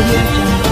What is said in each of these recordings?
Audio Jungle.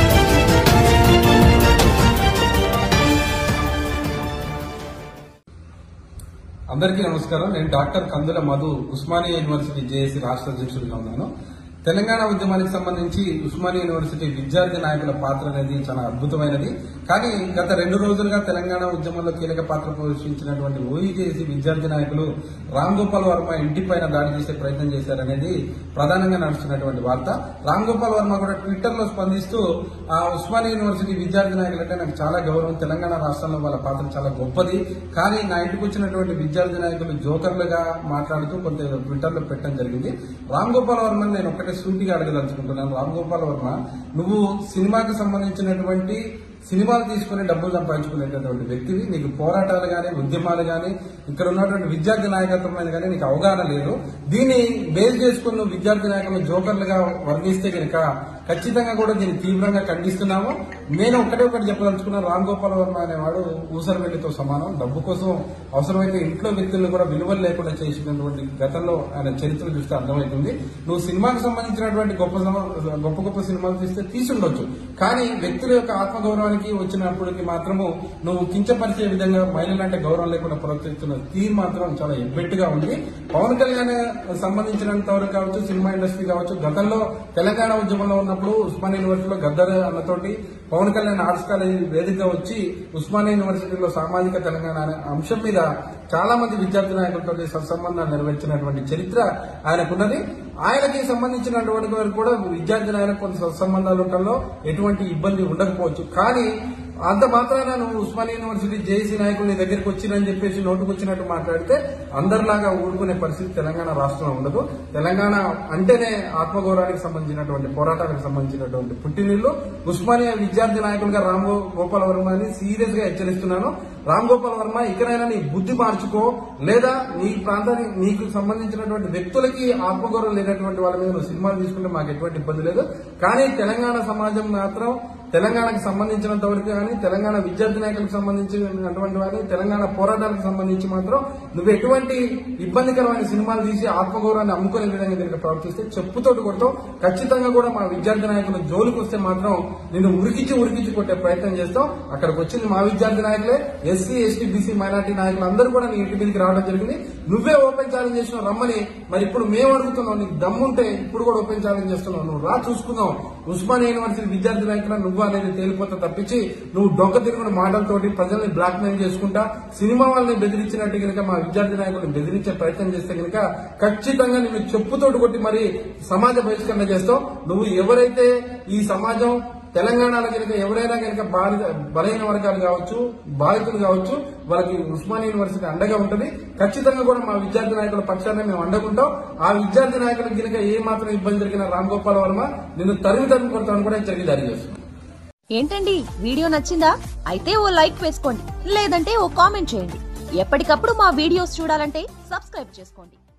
అందరికీ నమస్కారం. నేను doctor Kandula Madhu, Osmania university JAC రాష్ట్ర అధ్యక్షుడిగా ఉన్నాను. తెలంగాణ ఉద్యమానికి సంబంధించి ఉస్మానియా యూనివర్సిటీ విద్యార్థి నాయకుల పాత్ర అనేది చాలా అద్భుతమైనది. కానీ గత 2 రోజులుగా తెలంగాణ ఉద్యమంలో కీలక పాత్ర పోషించినటువంటి ఓఈజేఏసీ విద్యార్థి నాయకులు రామ్ గోపాల్ వర్మ ఇంటిపైన దాడి చేసే ప్రయత్నం చేశారనేది ప్రధానంగా నడుస్తున్నటువంటి వార్త. రామ్ గోపాల్ వర్మ కూడా ట్విట్టర్ లో స్పందిస్తూ ఆ ఉస్మానియా యూనివర్సిటీ విద్యార్థి నాయకులంటే నాకు చాలా గౌరవం, తెలంగాణ రాష్ట్రంలో వాళ్ళ పాత్ర చాలా గొప్పది, కానీ నా ఇంటికి వచ్చినటువంటి విద్యార్థి నాయకులు జోకర్లుగా మాట్లాడుతూ కొంత ట్విట్టర్ లో పెట్టడం జరిగింది. రామ్ గోపాల్ వర్మ నేను ఒకటే సూటిగా అడగదలుచుకుంటున్నాను. రామ్ గోపాల్ వర్మ, నువ్వు సినిమాకి సంబంధించినటువంటి సినిమాలు తీసుకుని డబ్బులు సంపాదించుకునేటటువంటి వ్యక్తివి. నీకు పోరాటాలు గానీ, ఉద్యమాలు గానీ, ఇక్కడ ఉన్నటువంటి విద్యార్థి నాయకత్వం మీద కానీ నీకు అవగాహన లేదు. దీన్ని బేస్ చేసుకుని నువ్వు విద్యార్థి నాయకులను జోకర్లుగా వర్ణిస్తే కనుక ఖచ్చితంగా కూడా దీన్ని తీవ్రంగా ఖండిస్తున్నాము. నేను ఒకటి చెప్పదలుచుకున్నాను. రామ్ గోపాల్ వర్మ అనేవాడు ఊసరవెల్లితో సమానం. డబ్బు కోసం అవసరమైతే ఇంట్లో వ్యక్తులను కూడా విలువలు లేకుండా చేసినటువంటి గతంలో ఆయన చరిత్ర చూస్తే అర్థమవుతుంది. నువ్వు సినిమాకు సంబంధించినటువంటి గొప్ప సినిమాలు తీస్తే తీసుండొచ్చు, కానీ వ్యక్తుల యొక్క ఆత్మగౌరవానికి వచ్చినప్పటికి మాత్రము నువ్వు కించపరిచే విధంగా మహిళలంటే గౌరవం లేకుండా ప్రవర్తిస్తున్న తీరు మాత్రం చాలా ఎబ్బెట్టుగా ఉంది. పవన్ కళ్యాణ్ సంబంధించినంత వరకు కావచ్చు, సినిమా ఇండస్ట్రీ కావచ్చు, గతంలో తెలంగాణ ఉద్యమంలో ఉన్నప్పుడు ఉస్మానియా యూనివర్సిటీలో గద్దర్ అన్నతోటి పవన్ కళ్యాణ్ ఆర్ట్స్ కాలేజ్ వేదికగా వచ్చి ఉస్మానియా యూనివర్సిటీలో సామాజిక తెలంగాణ అనే అంశం మీద చాలా మంది విద్యార్థి నాయకులతో సత్సంబంధాలు నెరవేర్చినటువంటి చరిత్ర ఆయనకున్నది. ఆయనకి సంబంధించినటువంటి వరకు కూడా విద్యార్థి నాయకులకు కొంత సత్సంబంధాలు ఉండడంలో ఎటువంటి ఇబ్బంది ఉండకపోవచ్చు, కానీ అంత మాత్రాన నువ్వు ఉస్మానియా యూనివర్సిటీ జేఏసీ నాయకులు నీ దగ్గరికి వచ్చిరని చెప్పేసి నోటుకొచ్చినట్టు మాట్లాడితే అందరిలాగా ఊరుకునే పరిస్థితి తెలంగాణ రాష్ట్రంలో ఉండదు. తెలంగాణ అంటేనే ఆత్మగౌరవానికి సంబంధించినటువంటి పోరాటానికి సంబంధించినటువంటి పుట్టినిల్లు. ఉస్మానియా విద్యార్థి నాయకులుగా రామ్ గోపాల్ వర్మని సీరియస్ గా హెచ్చరిస్తున్నాను. రామ్ గోపాల్ వర్మ, ఇకనైనా నీ బుద్ధి మార్చుకో, లేదా నీ ప్రాంతానికి నీకు సంబంధించినటువంటి వ్యక్తులకి ఆత్మగౌరవం లేనటువంటి వాళ్ళ మీద నువ్వు సినిమాలు తీసుకుంటే మాకు ఎటువంటి ఇబ్బంది లేదు, కానీ తెలంగాణ సమాజం మాత్రం తెలంగాణకు సంబంధించినంత వరకు కానీ, తెలంగాణ విద్యార్థి నాయకులకు సంబంధించినటువంటి వారి తెలంగాణ పోరాటాలకు సంబంధించి మాత్రం నువ్వు ఎటువంటి ఇబ్బందికరమైన సినిమాలు తీసి ఆత్మగౌరవాన్ని అమ్ముకునే విధంగా దీనికి ప్రవర్తిస్తే చెప్పుతోటి కొడతావు. ఖచ్చితంగా కూడా మా విద్యార్థి నాయకులు జోలికి వస్తే మాత్రం నిన్ను ఉరికించి కొట్టే ప్రయత్నం చేస్తాం. అక్కడికి వచ్చింది మా విద్యార్థి నాయకులే, ఎస్సీ, ఎస్టీ, బీసీ, మైనార్టీ నాయకులు అందరూ కూడా నీ ఇంటి మీదకి రావడం జరిగింది. నువ్వే ఓపెన్ ఛాలెంజ్ చేసినావు రమ్మని. మరి ఇప్పుడు మేము అడుగుతున్నావు, నీకు దమ్ముంటే ఇప్పుడు కూడా ఓపెన్ ఛాలెంజ్ చేస్తున్నావు. నువ్వు రా, చూసుకుందాం. ఉస్మానియా యూనివర్సిటీ విద్యార్థి నాయకులు నువ్వు అనేది తేలిపోతా తప్పించి నువ్వు డొక్క తిరుగున మాటలతోటి ప్రజల్ని బ్లాక్ మెయిల్ చేసుకుంటా సినిమా వాళ్ళని బెదిరించినట్టు కనుక మా విద్యార్థి నాయకులను బెదిరించే ప్రయత్నం చేస్తే కనుక ఖచ్చితంగా నువ్వు చెప్పుతోటి కొట్టి మరి సమాజ బహిష్కరణ చేస్తావు. నువ్వు ఎవరైతే ఈ సమాజం తెలంగాణలో కనుక ఎవరైనా కనుక బలహీన వర్గాలు కావచ్చు, బాధితులు కావచ్చు, వాళ్ళకి ఉస్మానియా యూనివర్సిటీ అండగా ఉంటుంది. ఖచ్చితంగా కూడా మా విద్యార్థి నాయకుల పక్షాన్ని మేము అండగుంటాం. ఆ విద్యార్థి నాయకులకు కనుక ఏ మాత్రం ఇబ్బంది జరిగిన రామ్ గోపాల్ వర్మ నిన్ను తరిమి కొడతామని కూడా హెచ్చరిక జారీ చేస్తున్నాం. ఏంటండి, వీడియో నచ్చిందా? అయితే ఓ లైక్ వేసుకోండి, లేదంటే ఓ కామెంట్ చేయండి. ఎప్పటికప్పుడు మా వీడియోస్ చూడాలంటే సబ్స్క్రైబ్ చేసుకోండి.